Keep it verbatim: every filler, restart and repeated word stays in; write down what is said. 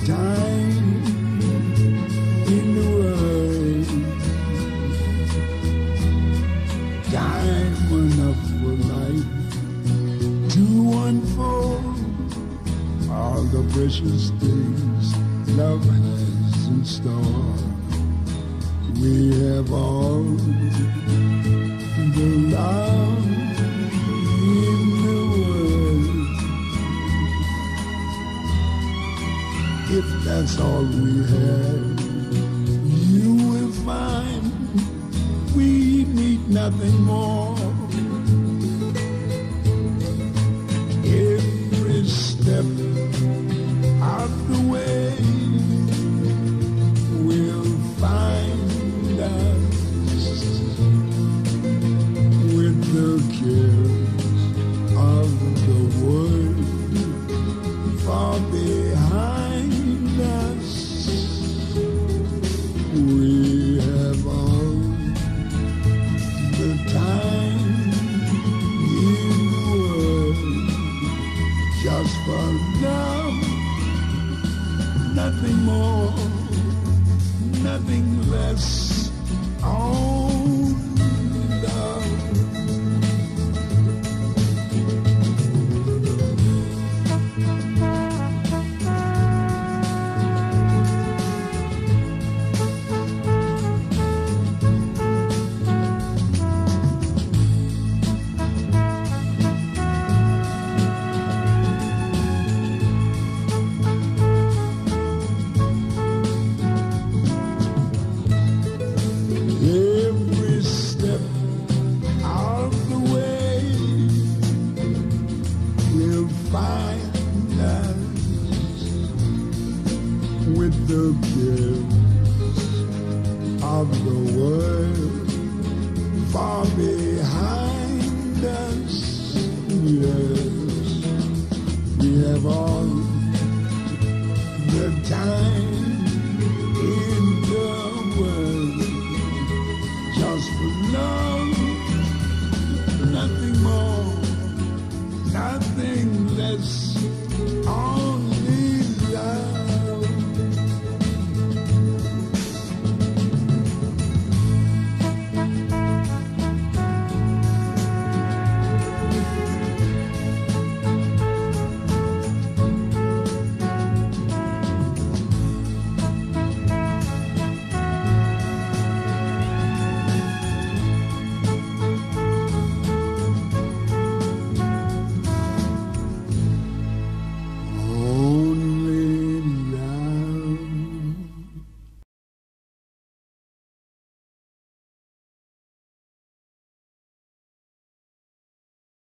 time in the world, time enough for life to unfold all the precious things love has in store. We have all the love in the world. If that's all we have, you will find we need nothing more. Every step out the way will find us with the cares of the world far behind us. We have all the time in the world just for love, nothing more, nothing less. Oh, love. Every step out the way will find us with the gifts of the world far behind us. Yes, we have all